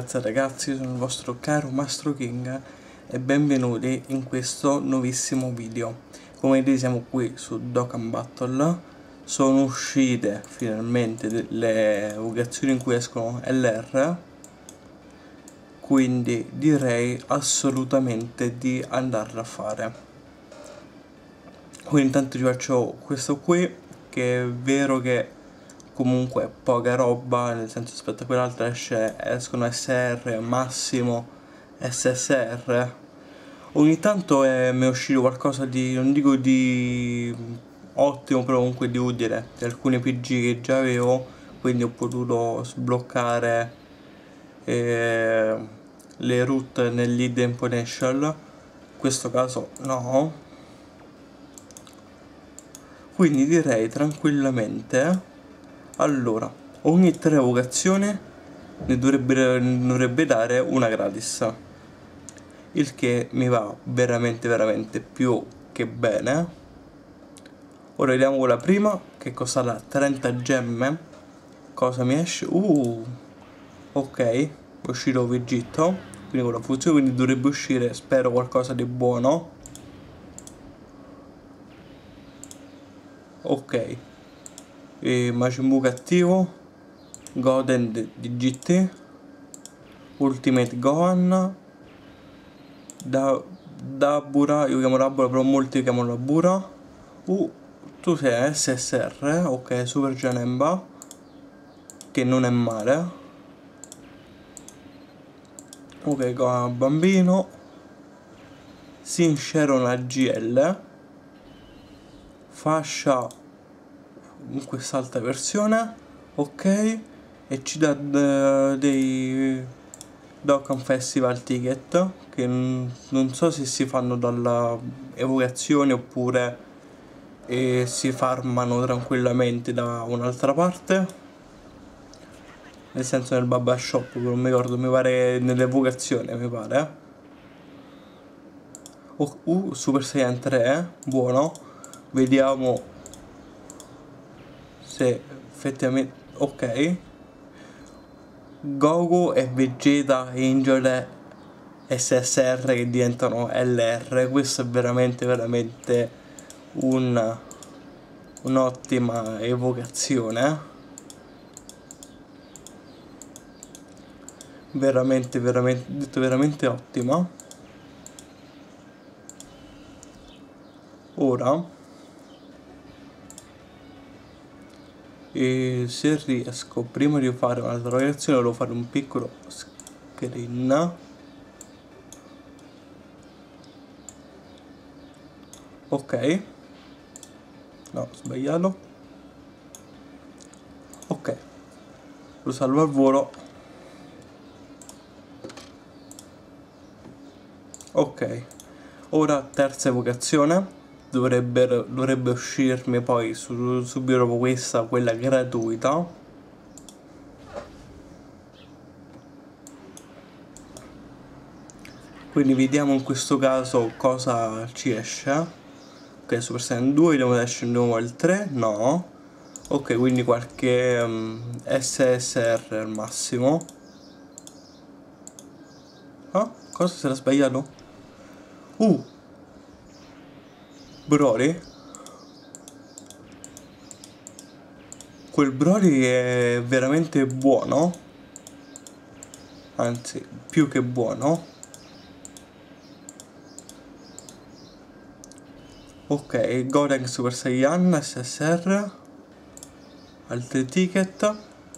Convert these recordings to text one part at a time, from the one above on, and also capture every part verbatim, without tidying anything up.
ragazze e ragazzi, sono il vostro caro Mastro King e benvenuti in questo nuovissimo video. Come vedete siamo qui su Dokkan Battle. Sono uscite finalmente le evocazioni in cui escono L R, quindi direi assolutamente di andarla a fare. Quindi intanto ci faccio questo qui, che è vero che comunque poca roba, nel senso rispetto a quell'altra esce, escono S R, massimo S S R. Ogni tanto è, mi è uscito qualcosa di, non dico di ottimo, però comunque di utile, di alcuni P G che già avevo, quindi ho potuto sbloccare eh, le route nell'Hidden Potential. In questo caso no, quindi direi tranquillamente. Allora, ogni tre evocazioni ne dovrebbe, ne dovrebbe dare una gratis, il che mi va veramente veramente più che bene. Ora vediamo con la prima, che costa trenta gemme. Cosa mi esce? Uh, ok, è uscito Vegito, quindi con la fusione, quindi dovrebbe uscire, spero, qualcosa di buono. Ok, e Majin Buu cattivo, Goten di G T, Ultimate Gohan, da Dabura, io chiamo Dabura però molti chiamano Dabura. Uh, tu sei S S R, ok, Super Janemba, che non è male. Ok, Gohan bambino, Sincero A G L, fascia in quest'altra versione, ok, e ci dà dei Dokkan Festival ticket che non so se si fanno dalla evocazione oppure eh, si farmano tranquillamente da un'altra parte, nel senso nel Baba Shop, non mi ricordo, mi pare nell'evocazione, mi pare. Oh, uh, Super Saiyan tre, buono, vediamo se effettivamente, ok, Goku e Vegeta Angel S S R che diventano L R. Questo è veramente veramente un un'ottima evocazione, veramente veramente detto veramente ottima. Ora e se riesco, prima di fare un'altra reazione, devo fare un piccolo screen. Ok, no, sbagliato. Ok, lo salvo al volo. Ok, ora terza evocazione. Dovrebbe, dovrebbe uscirmi poi su, subito dopo questa, quella gratuita. Quindi vediamo in questo caso cosa ci esce. Ok, Super Saiyan due, vediamo se esce di nuovo il tre, no. Ok, quindi qualche um, S S R al massimo. Ah, cosa si era sbagliato? Uh, Broly. Quel Broly è veramente buono, anzi più che buono. Ok, Goten Super Saiyan S S R, altri ticket.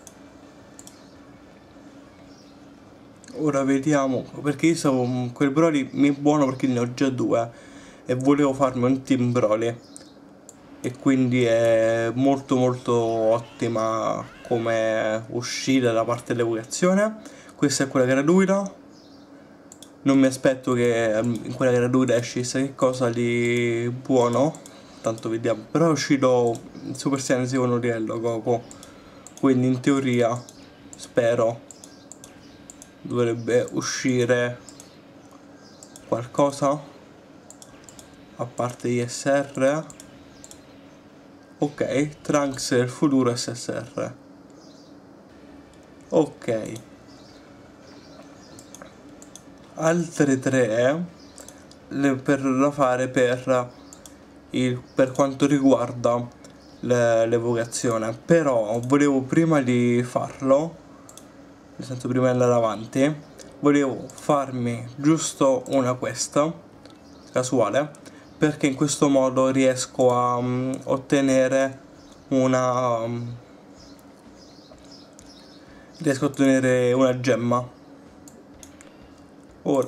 Ora vediamo, perché io stavo, quel Broly mi è buono perché ne ho già due e volevo farmi un team Broly, e quindi è molto molto ottima come uscita da parte dell'evocazione. Questa è quella gratuita, non mi aspetto che in quella gratuita esce chissà che cosa di buono, tanto vediamo. Però è uscito Super Saiyan secondo livello Goku, quindi in teoria spero dovrebbe uscire qualcosa a parte gli S R. Ok, Trunks del futuro S S R. Ok, altre tre le, per da fare per, il, per quanto riguarda l'evocazione, però volevo prima di farlo, nel senso prima di andare avanti, volevo farmi giusto una questa casuale, perché in questo modo riesco a um, ottenere una um, riesco a ottenere una gemma. Ora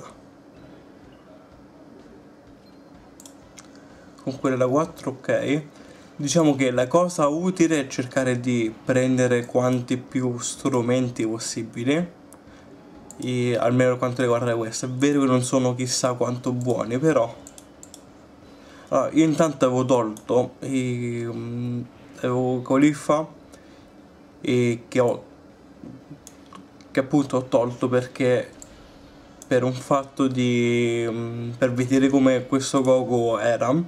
con quella da quattro, ok. Diciamo che la cosa utile è cercare di prendere quanti più strumenti possibili, e, almeno per quanto riguarda questo. È vero che non sono chissà quanto buoni, però allora, io intanto avevo tolto i, um, avevo Colifa, e che ho che appunto ho tolto perché per un fatto di um, per vedere come questo Goku era.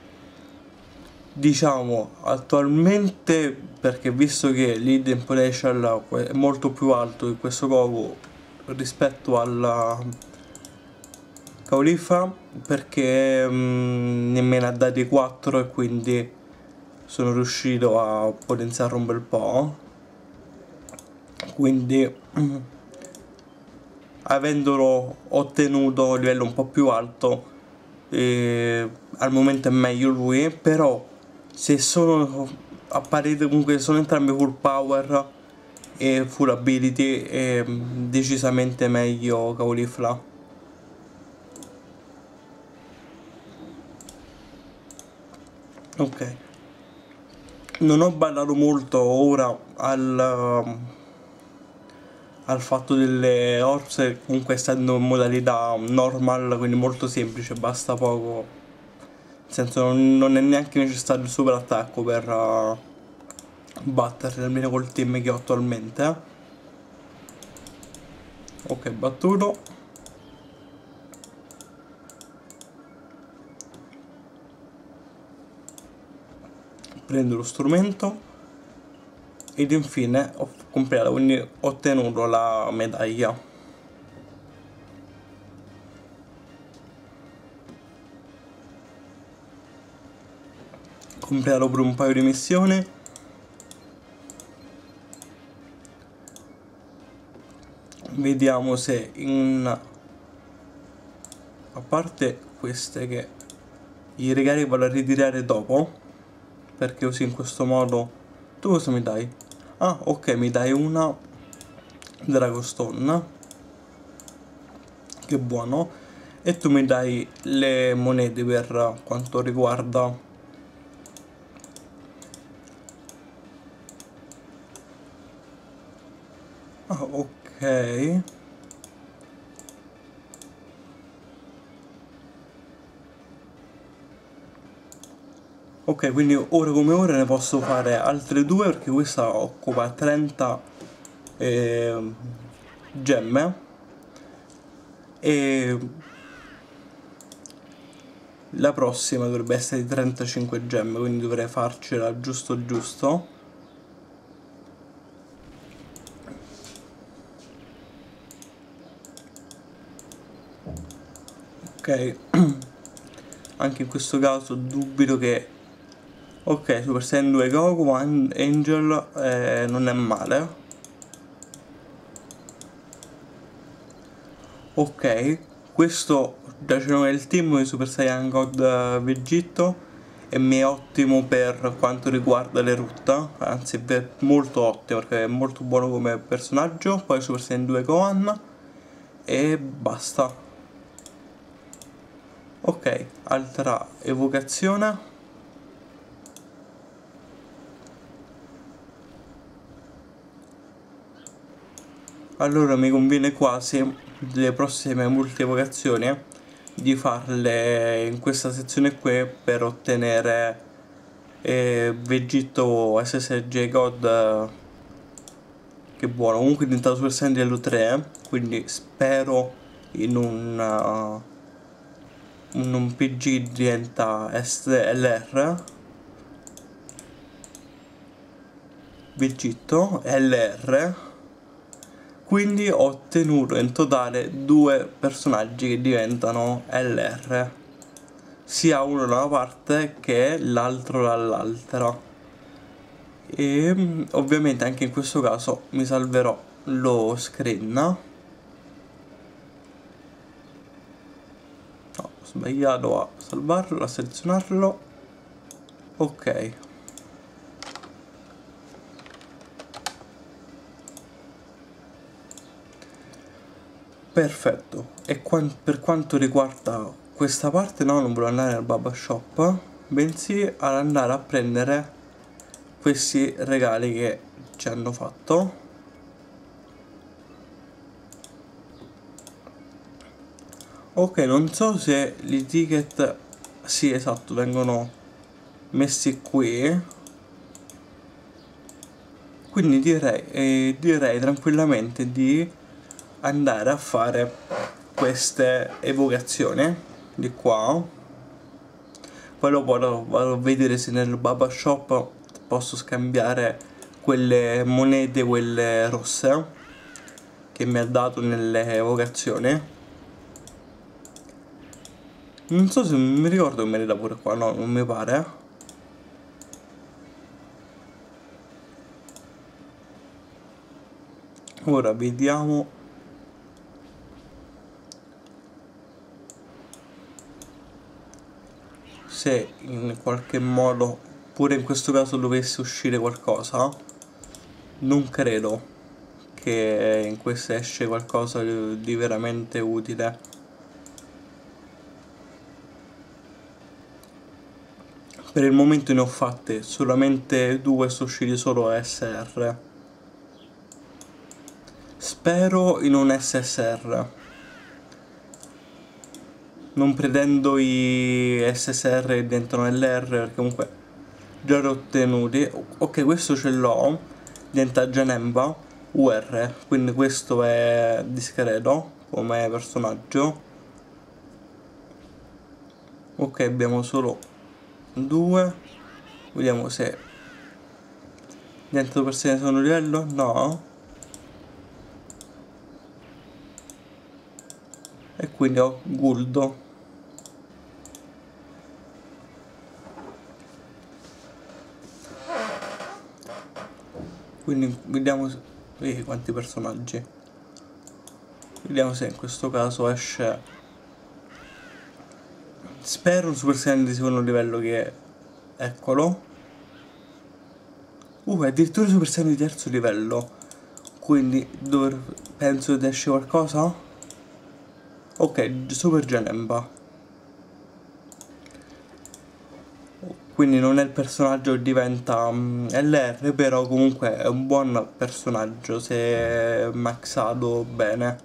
Diciamo attualmente, perché visto che l'Hidden Potential è molto più alto di questo Goku rispetto alla Caulifa, perché um, ne me ne ha dati quattro e quindi sono riuscito a potenziarlo un bel po', quindi um, avendolo ottenuto a livello un po' più alto, eh, al momento è meglio lui. Però se sono a parete, comunque sono entrambi full power e full ability, è decisamente meglio Caulifla. Ok, non ho ballato molto ora al al fatto delle orse, comunque essendo in modalità normal, quindi molto semplice, basta poco, nel senso non, non è neanche necessario il super attacco per uh, batterli, almeno col team che ho attualmente. Ok, battuto. Prendo lo strumento ed infine ho completato, quindi ho ottenuto la medaglia. Completato per un paio di missioni. Vediamo se in, a parte queste che i regali vado a ritirare dopo, perché così in questo modo tu cosa mi dai? Ah, ok, mi dai una Dragostone, che buono, e tu mi dai le monete per quanto riguarda ah, ok. Ok, quindi ora come ora ne posso fare altre due, perché questa occupa trenta eh, gemme, e la prossima dovrebbe essere di trentacinque gemme, quindi dovrei farcela giusto giusto. Ok, anche in questo caso dubito che... Ok, Super Saiyan due Goku, Angel, eh, non è male. Ok, questo da del team di Super Saiyan God Vegito, e mi è ottimo per quanto riguarda le rotte, anzi è molto ottimo perché è molto buono come personaggio. Poi Super Saiyan due Gohan e basta. Ok, altra evocazione. Allora mi conviene quasi le prossime multi-evocazioni di farle in questa sezione qui per ottenere eh, Vegito S S J God, eh, che buono. Comunque è diventato Super Saiyan livello tre, quindi spero in un, uh, in un P G diventa S L R. Vegito L R, Quindi ho ottenuto in totale due personaggi che diventano L R, sia uno da una parte che l'altro dall'altra. E ovviamente anche in questo caso mi salverò lo screen. No, ho sbagliato a salvarlo, a selezionarlo. Ok. Perfetto. E qua per quanto riguarda questa parte, no, non volevo andare al Baba Shop, bensì ad andare a prendere questi regali che ci hanno fatto. Ok, non so se i ticket, sì esatto, vengono messi qui, quindi direi, eh, direi tranquillamente di andare a fare queste evocazioni di qua. Poi lo vado, vado a vedere se nel Baba Shop posso scambiare quelle monete, quelle rosse che mi ha dato nelle evocazioni. Non so se mi ricordo che me ne dà pure qua, no, non mi pare. Ora vediamo. Se in qualche modo pure in questo caso dovesse uscire qualcosa. Non credo che in questo esce qualcosa di veramente utile. Per il momento ne ho fatte solamente due, sono usciti solo S R. Spero in un S S R. Non pretendo i S S R che diventano L R perché comunque già li ho ottenuti. Ok, questo ce l'ho, diventa Janemba U R, quindi questo è discreto come personaggio. Ok, abbiamo solo due. Vediamo se diventa per sé sono livello. No. E quindi ho Guldo. Quindi vediamo se... Vedi quanti personaggi. Vediamo se in questo caso esce. Spero un Super Saiyan di secondo livello che... Eccolo. Uh, addirittura Super Saiyan di terzo livello. Quindi dov... penso che esce qualcosa. Ok, Super Janemba. Quindi non è il personaggio che diventa um, L R, però comunque è un buon personaggio se è maxato bene.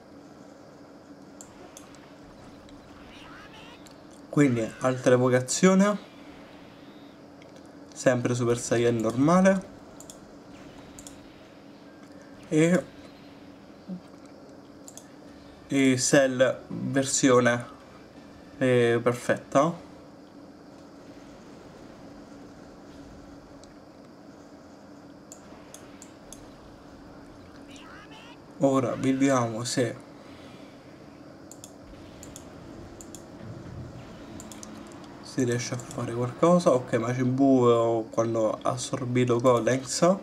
Quindi altra evocazione, sempre Super Saiyan normale e, e Cell versione eh, perfetta. Ora vediamo se si riesce a fare qualcosa. Ok, Majin Buu quando ha assorbito Codex.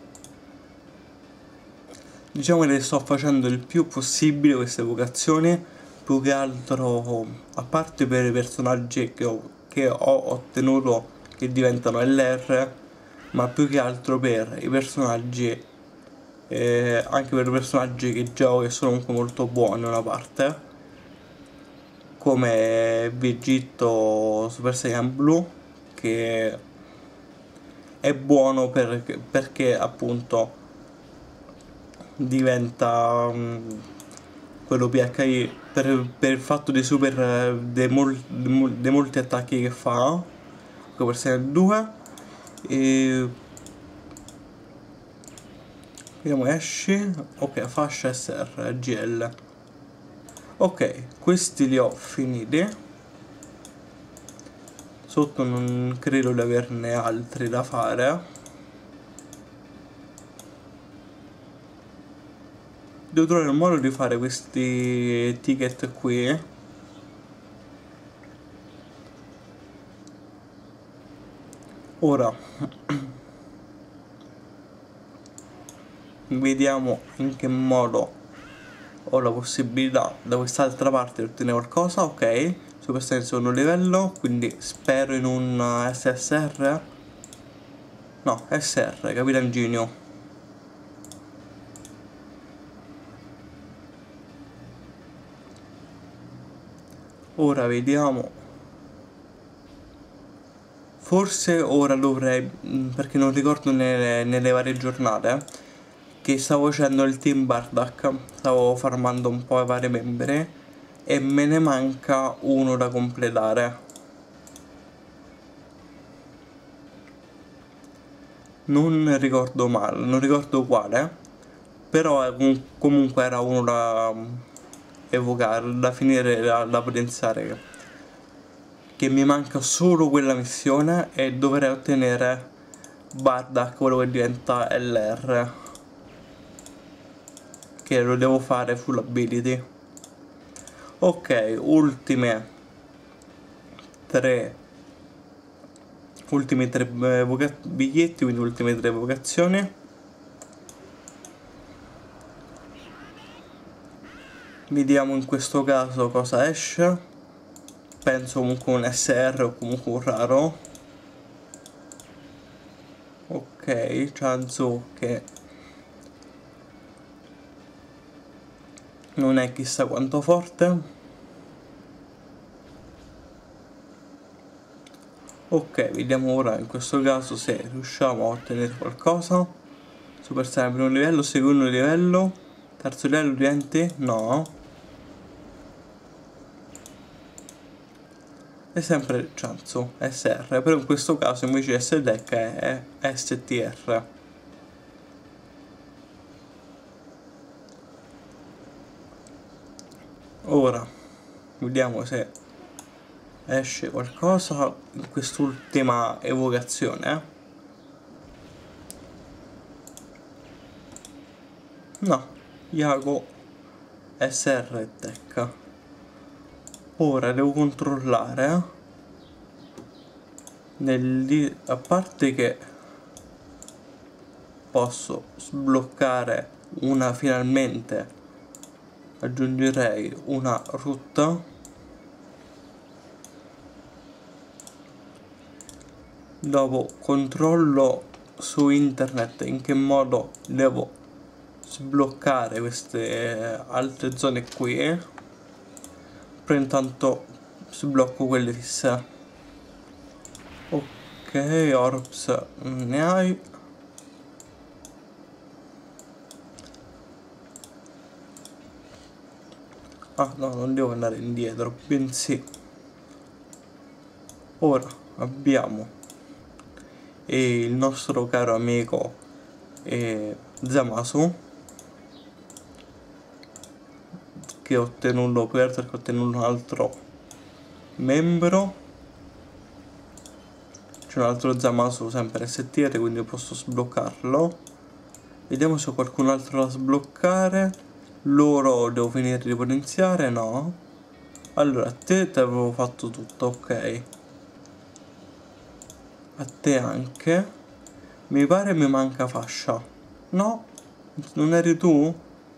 Diciamo che le sto facendo il più possibile queste evocazioni, più che altro a parte per i personaggi che ho, che ho ottenuto che diventano L R, ma più che altro per i personaggi eh, anche per i personaggi che gioco che sono comunque molto buoni una parte, come Vegito Super Saiyan Blue, che è buono per, perché appunto diventa um, quello P H I per, per il fatto dei super dei, mol, dei molti attacchi che fa, come per Saiyan due. E vediamo, esci. Ok, fascia S R G L. Ok, questi li ho finiti. Sotto non credo di averne altri da fare. devo trovare il modo di fare questi ticket qui. Ora vediamo in che modo ho la possibilità da quest'altra parte di ottenere qualcosa. Ok, Super Saiyan secondo livello, quindi spero in un S S R. No, S R, Capitan Genio. Ora vediamo. Forse ora dovrei, perché non ricordo nelle, nelle varie giornate, che stavo facendo il team Bardock, stavo farmando un po' i vari membri e me ne manca uno da completare. Non ricordo male, non ricordo quale, però comunque era uno da evocare, da finire, da, da potenziare. Che mi manca solo quella missione e dovrei ottenere Bardock, quello che diventa L R, che lo devo fare full ability. Ok, ultime tre ultimi tre biglietti, quindi ultime tre vocazioni. Vediamo in questo caso cosa esce. Penso comunque un S R o comunque un raro. Ok, Chanzo che non è chissà quanto forte. Ok, vediamo ora in questo caso se riusciamo a ottenere qualcosa. Super Saiyan primo livello, secondo livello, terzo livello diventi? No. È sempre Chanzo, S R, però in questo caso invece S-Deck è S T R. Ora vediamo se esce qualcosa in quest'ultima evocazione. No, Iago S R e Tech. Ora devo controllare nel, a parte che posso sbloccare una, finalmente aggiungerei una rotta. Dopo controllo su internet in che modo devo sbloccare queste altre zone qui, però intanto sblocco quelle fisse. Ok, Orbs ne hai. Ah no, non devo andare indietro, bensì ora abbiamo e il nostro caro amico eh, Zamasu, che ho ottenuto, per che ho ottenuto un altro membro. C'è un altro Zamasu sempre S T R, quindi posso sbloccarlo. Vediamo se ho qualcun altro da sbloccare. Loro devo finire di potenziare, no? Allora, a te ti avevo fatto tutto, ok. A te anche. Mi pare mi manca fascia. No? Non eri tu?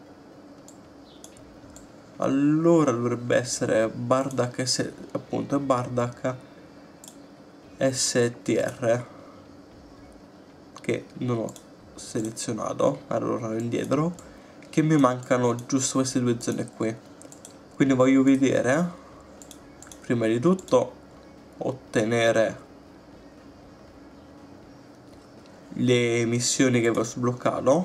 Allora dovrebbe essere Bardock S... appunto è Bardock S T R, che non ho selezionato, allora indietro, che mi mancano giusto queste due zone qui. Quindi voglio vedere, prima di tutto, ottenere le missioni che avevo sbloccato.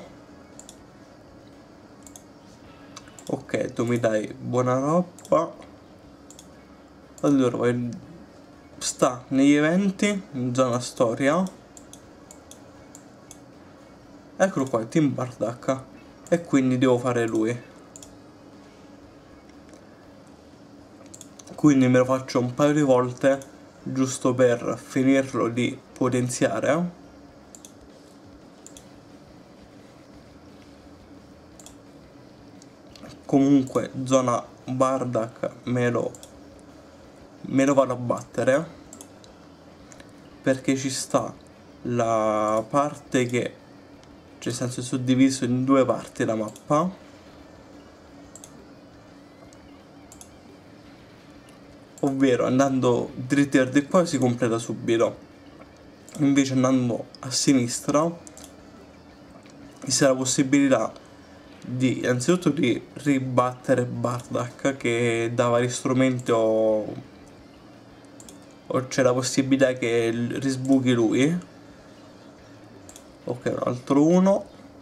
Ok, tu mi dai buona roba. Allora sta negli eventi in zona storia. Eccolo qua, Team Bardock, e quindi devo fare lui. Quindi me lo faccio un paio di volte giusto per finirlo di potenziare. comunque zona Bardak me lo, me lo vado a battere, perché ci sta la parte che, cioè nel senso è suddiviso in due parti la mappa, ovvero andando dritti verso qua si completa subito, invece andando a sinistra ci sarà la possibilità di innanzitutto di ribattere Bardak, che da vari strumenti o, o c'è la possibilità che risbuchi lui. Ok, un altro uno.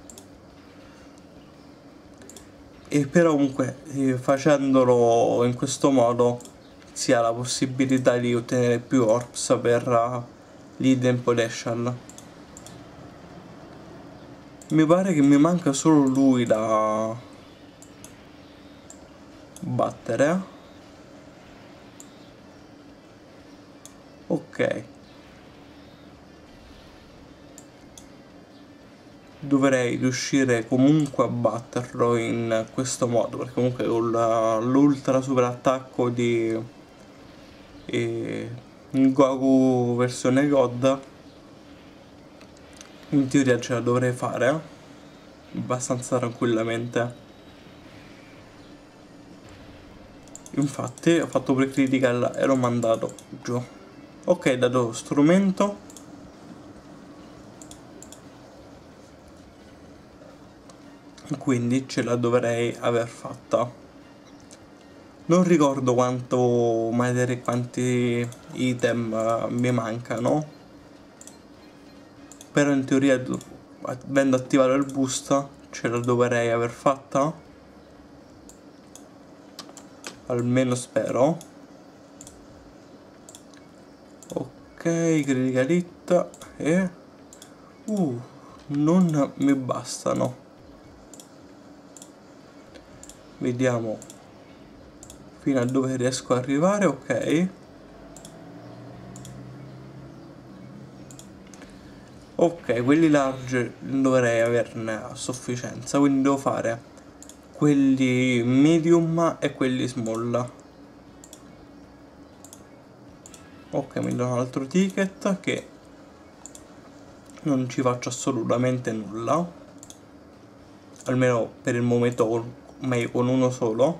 E però comunque eh, facendolo in questo modo si ha la possibilità di ottenere più orbs per uh, l'hidden potential. Mi pare che mi manca solo lui da battere. Ok, dovrei riuscire comunque a batterlo in questo modo, perché comunque con l'ultra super attacco di eh, Goku versione God in teoria ce la dovrei fare abbastanza tranquillamente. Infatti ho fatto pre-critical e l'ho mandato giù. Ok, dato strumento. Quindi ce la dovrei aver fatta. Non ricordo quanto materia, quanti item mi mancano, però in teoria avendo attivato il boost ce la dovrei aver fatta, almeno spero. Ok, critical hit e uh, non mi bastano. Vediamo fino a dove riesco ad arrivare. Ok, ok, quelli large dovrei averne a sufficienza, quindi devo fare quelli medium e quelli small. Ok, mi do un altro ticket che non ci faccio assolutamente nulla, almeno per il momento, meglio con uno solo.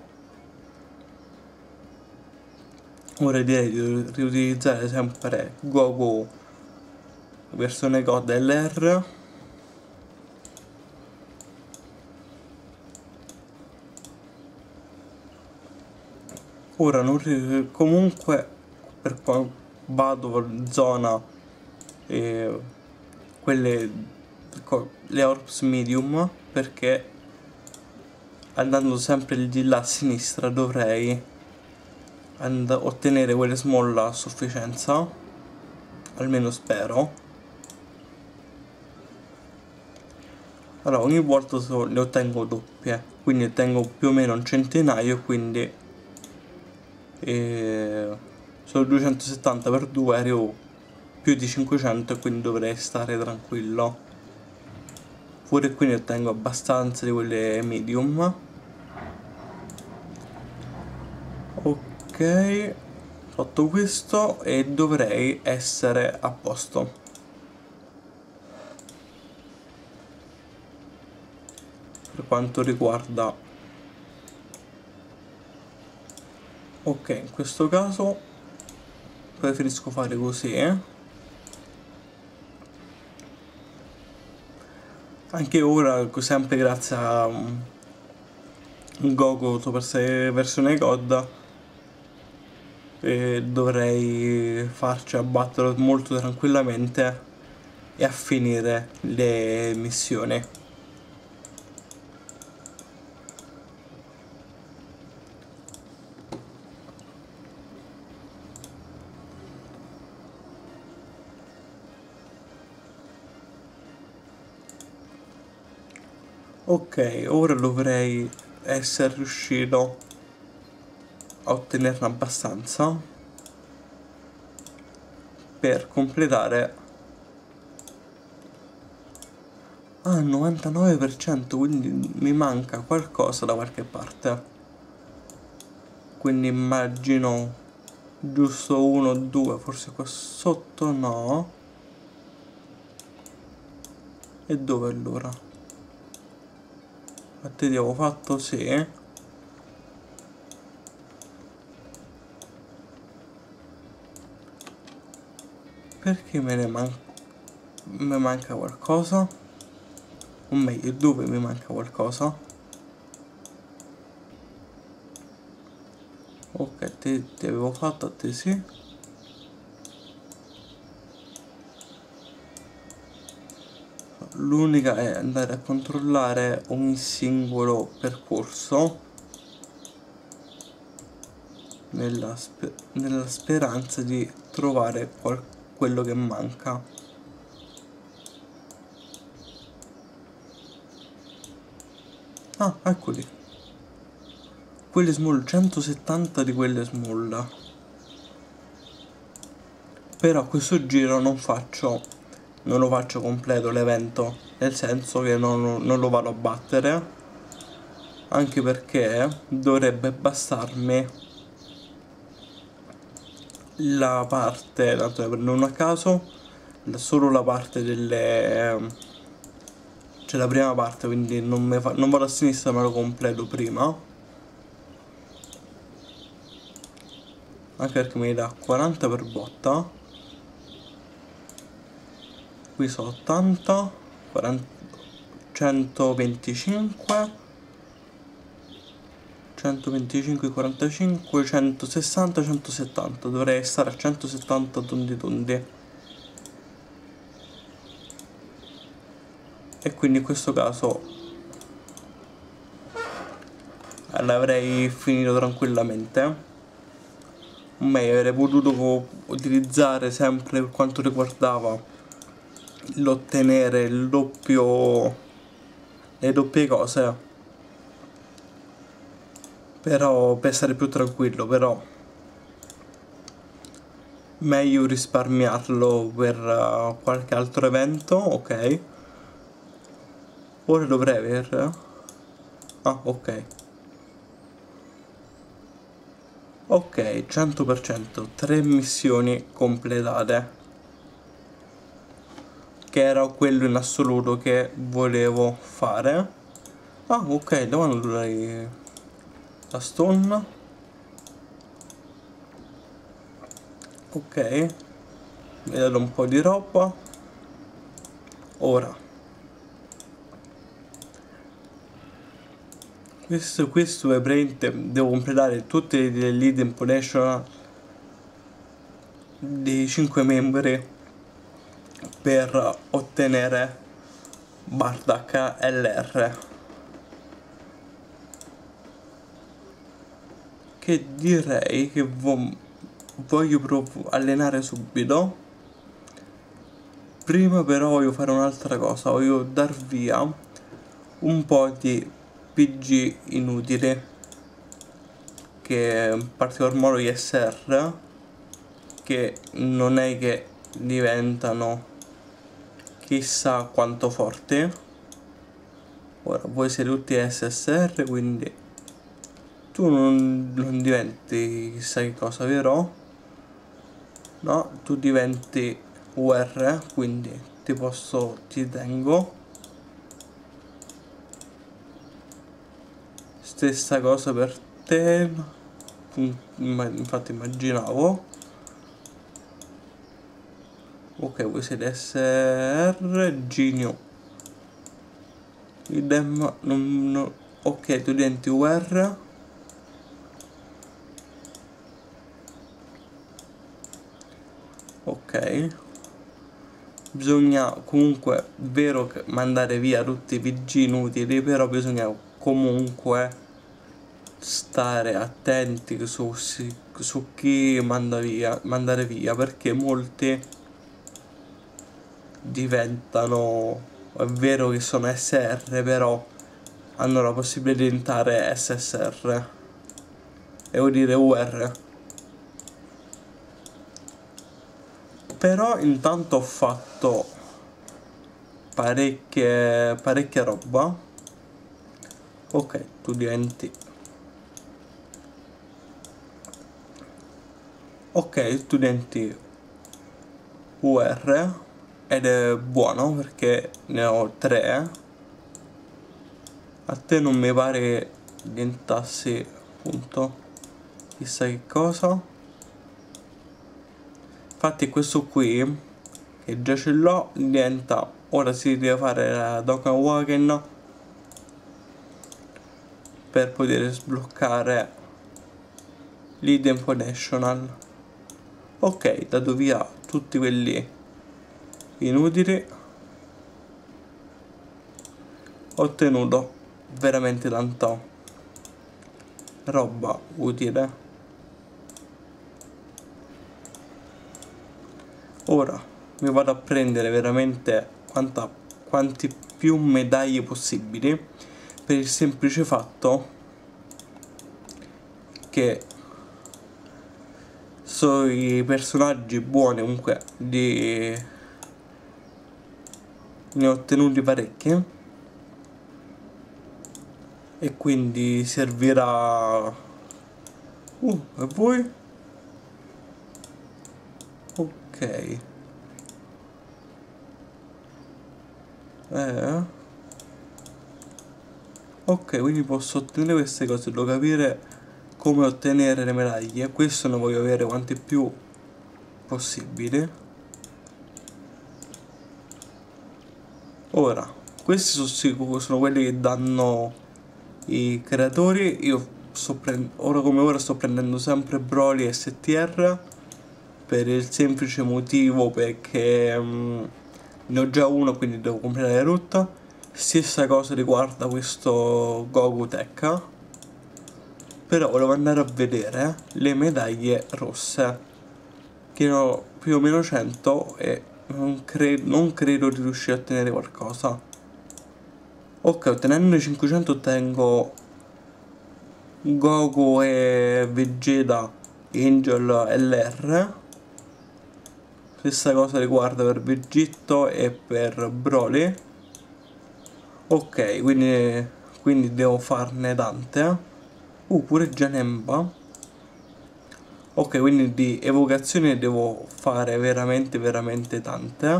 Ora direi di riutilizzare sempre Goku versione God L R. Ora non comunque per qua vado in zona eh, quelle le orbs medium, perché andando sempre di là a sinistra dovrei ottenere quelle small a sufficienza, almeno spero. Allora ogni volta le ottengo doppie, quindi ottengo più o meno un centinaio, quindi eh, sono duecentosettanta per due, arrivo più di cinquecento e quindi dovrei stare tranquillo. Pure qui ne ottengo abbastanza di quelle medium. Ok, fatto questo e dovrei essere a posto. Per quanto riguarda, ok, in questo caso preferisco fare così, eh? Anche ora, sempre grazie a um, Goku Super Saiyan versione God, e dovrei farci abbattere molto tranquillamente e a finire le missioni. Ok, ora dovrei essere riuscito a ottenerne abbastanza per completare Ah, novantanove per cento, quindi mi manca qualcosa da qualche parte. Quindi immagino giusto uno o due, forse qua sotto no. E dove allora? A te ti avevo fatto sì. Perché me ne manca? Mi manca qualcosa? O meglio, dove mi manca qualcosa? Ok, ti, ti avevo fatto a te sì. L'unica è andare a controllare ogni singolo percorso nella, spe nella speranza di trovare quello che manca. Ah, eccoli. Quelle small, centosettanta di quelle small. Però questo giro non faccio, non lo faccio completo l'evento, nel senso che non, non lo vado a battere, anche perché dovrebbe bastarmi la parte, tanto ne prendo uno a caso, solo la parte delle, cioè la prima parte, quindi non, me fa, non vado a sinistra ma lo completo prima, anche perché mi dà quaranta per botta. Qui sono ottanta, quaranta, centoventicinque, centoventicinque, quarantacinque, centosessanta, centosettanta. Dovrei stare a centosettanta tondi tondi. E quindi in questo caso l'avrei finito tranquillamente. O meglio, avrei potuto utilizzare sempre per quanto riguardava l'ottenere il doppio, le doppie cose, però per essere più tranquillo, però meglio risparmiarlo per uh, qualche altro evento. Ok, ora dovrei aver, ah ok, ok, cento per cento, tre missioni completate, che era quello in assoluto che volevo fare. Ah ok, davanti dovrei la stone. Ok, mi ha dato un po' di roba. Ora questo, questo è praticamente, devo completare tutte le lead impolation dei cinque membri per ottenere Bardak L R, che direi che vo voglio proprio allenare subito. Prima però voglio fare un'altra cosa, voglio dar via un po' di P G inutili, che in particolar modo gli S R, che non è che diventano chissà quanto forti. Ora voi siete tutti S S R, quindi tu non, non diventi chissà che cosa, vero? No, tu diventi U R, quindi ti posso, ti tengo. Stessa cosa per te, infatti immaginavo. Ok, voi siete S R, Genio. Idem, non, non, ok, tu diventi U R. Ok, bisogna comunque, vero che mandare via tutti i P G inutili, però bisogna comunque stare attenti su, su chi manda via, mandare via, perché molti diventano, è vero che sono S R, però hanno la possibilità di diventare S S R, e vuol dire U R. Però intanto ho fatto parecchie, parecchia roba. Ok, tu diventi... Ok, tu diventi U R ed è buono perché ne ho tre. A te non mi pare che diventassi appunto chissà che cosa. Infatti questo qui, che già ce l'ho, diventa... Ora si deve fare la Dokkan Wagen per poter sbloccare l'Hidden National. Ok, dato via tutti quelli inutili, ho ottenuto veramente tanta roba utile. Ora mi vado a prendere veramente quanta, quanti più medaglie possibili, per il semplice fatto che sono i personaggi buoni. Comunque di... ne ho ottenuti parecchi e quindi servirà. Uh, e voi? Ok. Eh. Ok, quindi posso ottenere queste cose, devo capire come ottenere le medaglie. Questo ne voglio avere quante più possibili. Ora, questi sono sicuro, sono quelli che danno i creatori. Io sto prendendo, ora come ora sto prendendo sempre Broly S T R per il semplice motivo perché um, ne ho già uno, quindi devo comprare la rotta. Stessa cosa riguarda questo Goku Tekka. Però volevo andare a vedere le medaglie rosse, che ne ho più o meno cento e non, cre non credo di riuscire a ottenere qualcosa. Ok, ottenendo i cinquecento ottengo Goku e Vegeta, Angel L R. Stessa cosa riguarda per Vegito e per Broly. Ok, quindi, quindi devo farne tante. Uh, pure Janemba. Ok, quindi di evocazione devo fare veramente veramente tante.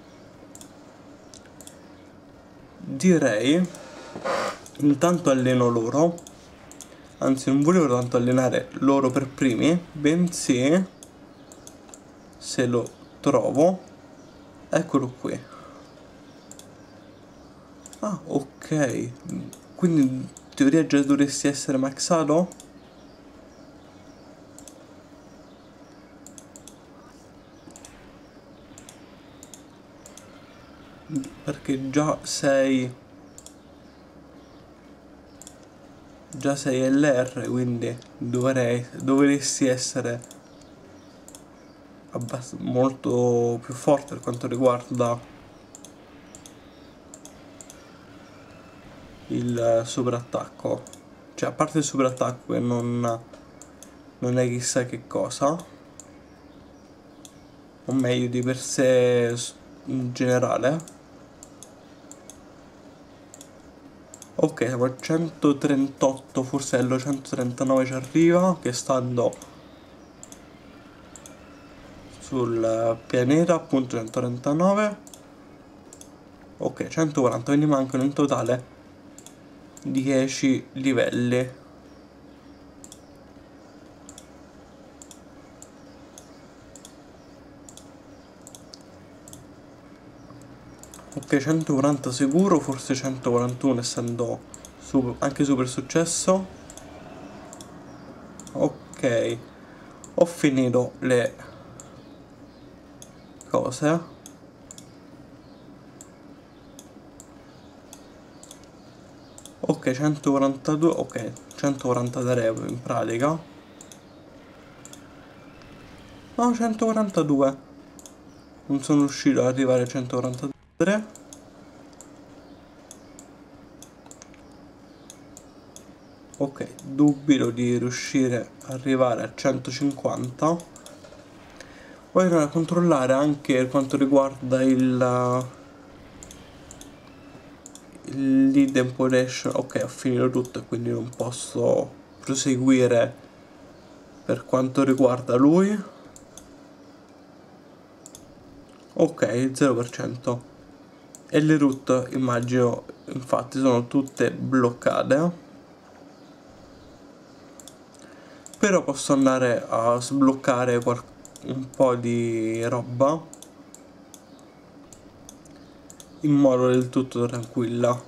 Direi intanto alleno loro. Anzi, non volevo tanto allenare loro per primi, bensì, se lo trovo, eccolo qui. Ah, ok. Quindi in teoria già dovresti essere maxato? Perché già sei... Già sei L R, quindi dovrei, dovresti essere molto più forte per quanto riguarda il sovrattacco. Cioè, a parte il sovrattacco che non, non è chissà che cosa, o meglio di per sé in generale. Ok, siamo a centotrentotto, forse allo centotrentanove ci arriva, che stando sul pianeta, appunto centotrentanove. Ok, centoquaranta, quindi mancano in totale dieci livelli. Ok, centoquaranta sicuro, forse centoquarantuno essendo super, anche super successo. Ok, ho finito le cose. Ok, centoquarantadue, ok, centoquarantatré in pratica. No, centoquarantadue. Non sono riuscito ad arrivare a centoquarantatré. Ok, dubito di riuscire ad arrivare a centocinquanta. Voglio andare a controllare anche per quanto riguarda il il lead emporation, ok, ho finito tutto e quindi non posso proseguire per quanto riguarda lui. Ok, zero per cento. E le route immagino infatti sono tutte bloccate, però posso andare a sbloccare un po' di roba in modo del tutto tranquilla,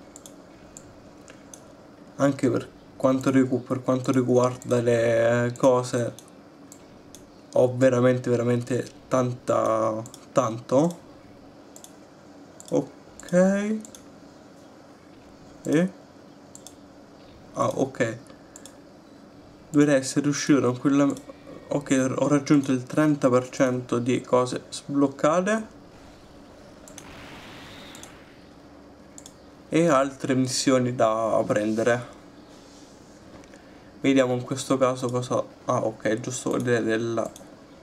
anche per quanto, per quanto riguarda le cose ho veramente veramente tanta tanto. Ok, e ah, ok, dovrei essere riuscito tranquillamente. Ok, ho raggiunto il trenta per cento di cose sbloccate e altre missioni da prendere. Vediamo in questo caso cosa. Ah, ok, giusto vedere della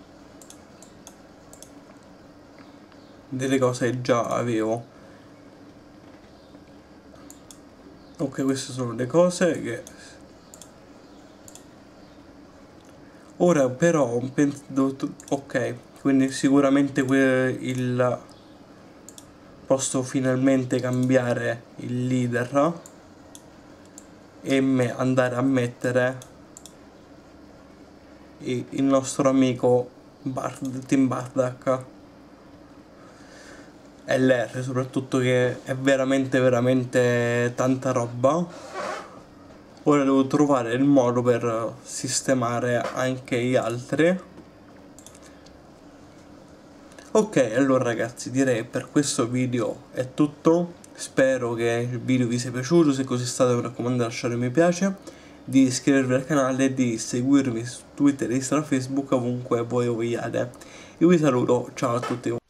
delle cose che già avevo. Ok, queste sono le cose che ora però penso. Ok, quindi sicuramente il posso finalmente cambiare il leader e me andare a mettere il nostro amico Bard, Team Bardak L R, soprattutto, che è veramente veramente tanta roba. Ora devo trovare il modo per sistemare anche gli altri. Ok, allora ragazzi, direi per questo video è tutto. Spero che il video vi sia piaciuto. Se così è stato, mi raccomando di lasciare un mi piace, di iscrivervi al canale e di seguirmi su Twitter, Instagram, Facebook, ovunque voi vogliate. Io vi saluto, ciao a tutti.